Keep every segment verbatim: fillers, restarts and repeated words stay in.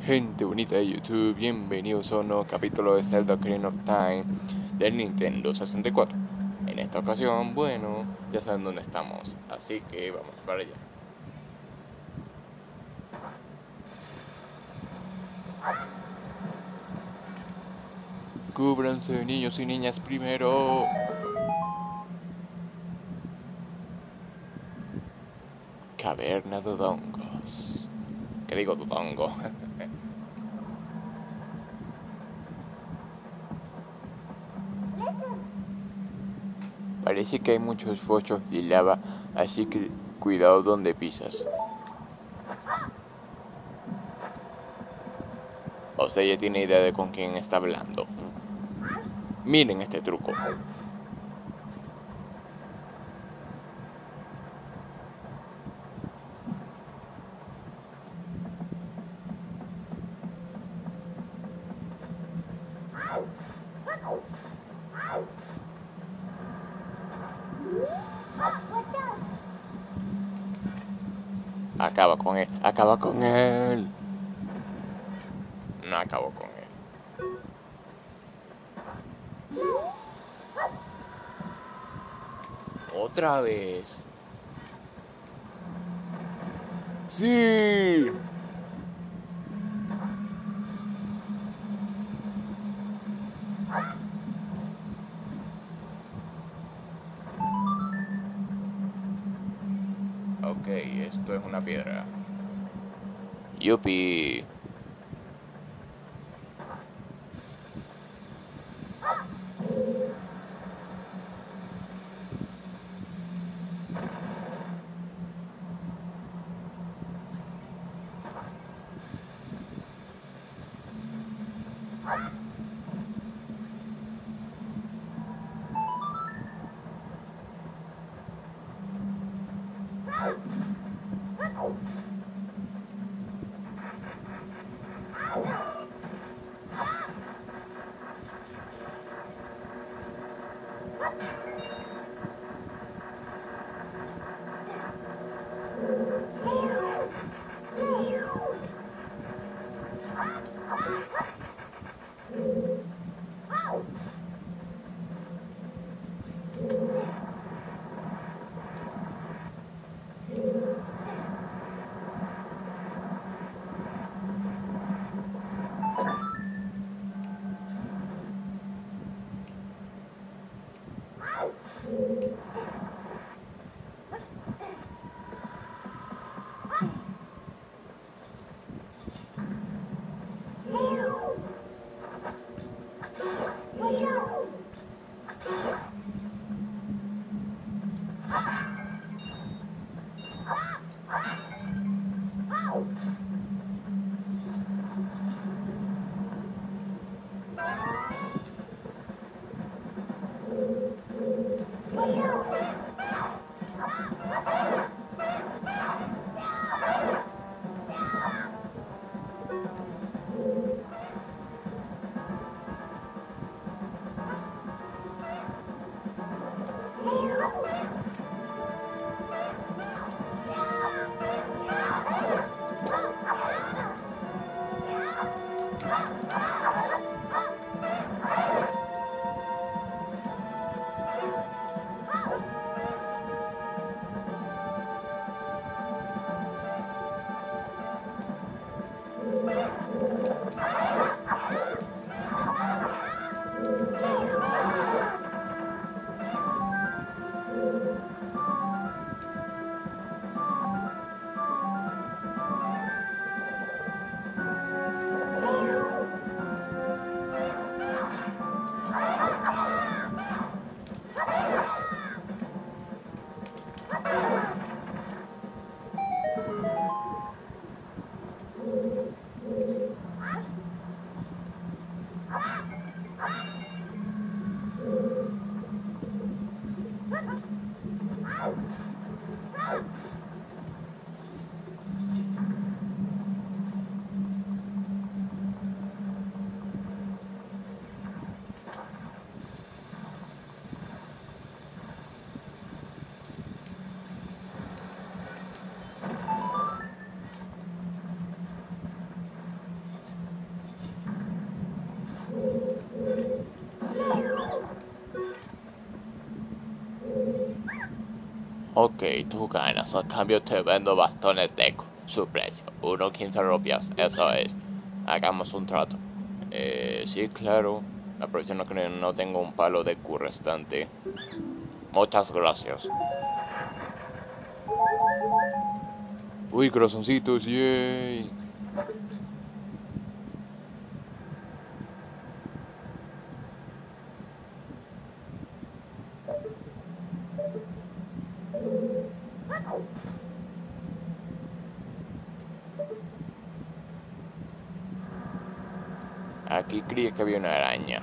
Gente bonita de YouTube, bienvenidos a un nuevo capítulo de Zelda Ocarina of Time del Nintendo sesenta y cuatro. En esta ocasión, bueno, ya saben dónde estamos, así que vamos para allá. Cúbranse, niños y niñas, primero. Caverna de Dongos. ¿Qué digo, Dodongo? Parece que hay muchos pozos de lava, así que cuidado donde pisas. O sea, ya tiene idea de con quién está hablando. Miren este truco. Acaba con él, acaba con él. No acabo con él. Otra vez. Sí. Ok, esto es una piedra. Yupi. Ok, tú ganas. A cambio te vendo bastones Deku. Su precio, uno quince rupias. Eso es. Hagamos un trato. Eh, sí, claro. Aprovechando que no tengo un palo de Q restante. Muchas gracias. Uy, corazoncitos, yay. Aquí creí que había una araña.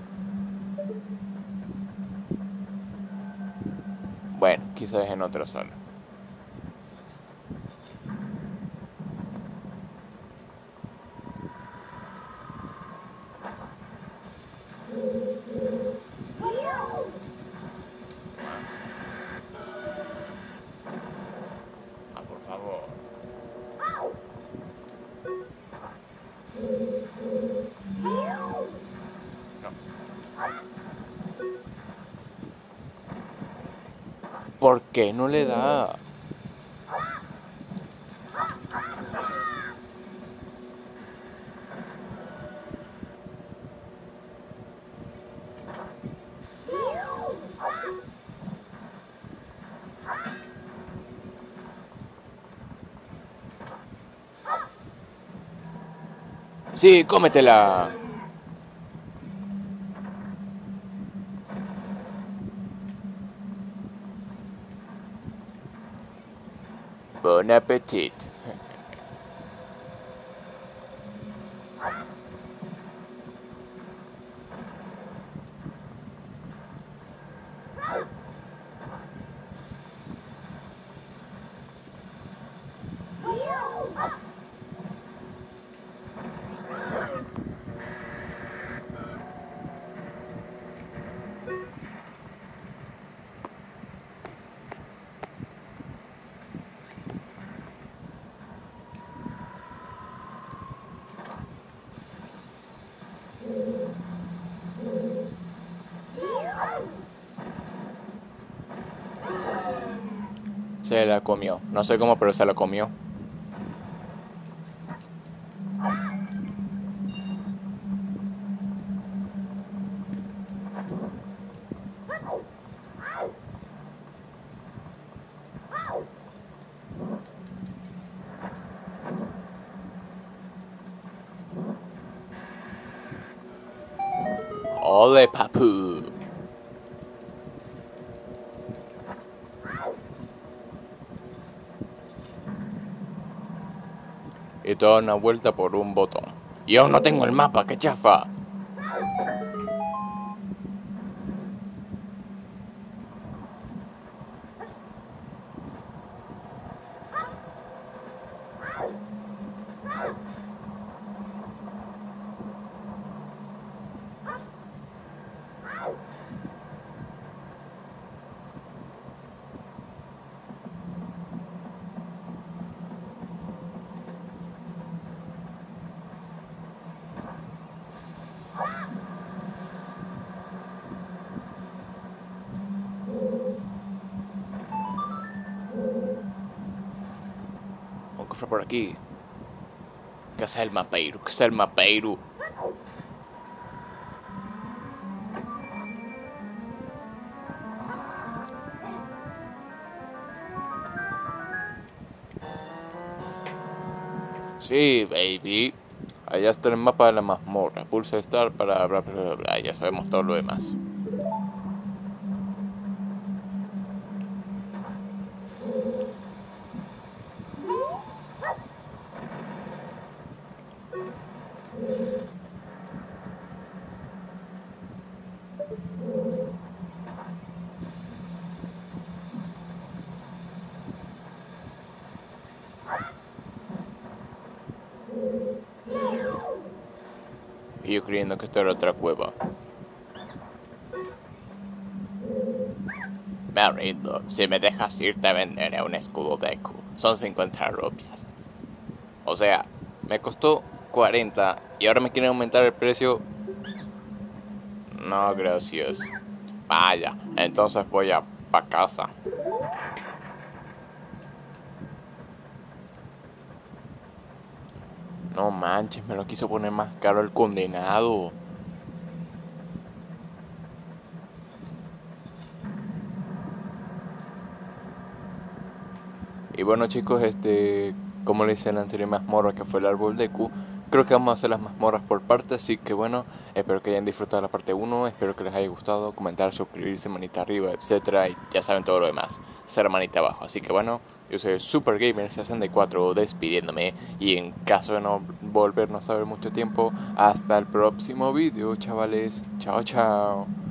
Bueno, quizás en otra zona. Ah, por favor. No. ¿Por qué no le da? Sí, cómetela. Bon appetit. Se la comió. No sé cómo, pero se la comió. Ole, papu. Y toda una vuelta por un botón. Y aún no tengo el mapa, qué chafa. Un cofre por aquí. ¿Qué es el mapeiro? ¿Qué es el mapeiro? Sí, baby. Allá está el mapa de la mazmorra. Pulsa Start para bla bla bla bla. Ya sabemos todo lo demás. Y yo creyendo que esta era otra cueva. Me rindo. Si me dejas ir te venderé un escudo Deku. Son cincuenta rupias. O sea, me costó cuarenta y ahora me quieren aumentar el precio. No, gracias. Vaya, entonces voy a pa casa. No manches, me lo quiso poner más caro el condenado. Y bueno chicos, este, como le hice en la anterior mazmorra que fue el árbol de Q, creo que vamos a hacer las mazmorras por partes, así que bueno, espero que hayan disfrutado la parte uno, espero que les haya gustado, comentar, suscribirse, manita arriba, etcétera, y ya saben todo lo demás, ser manita abajo, así que bueno, yo soy el Super Gamer sesenta y cuatro despidiéndome, y en caso de no volvernos a ver mucho tiempo, hasta el próximo vídeo chavales, chao chao.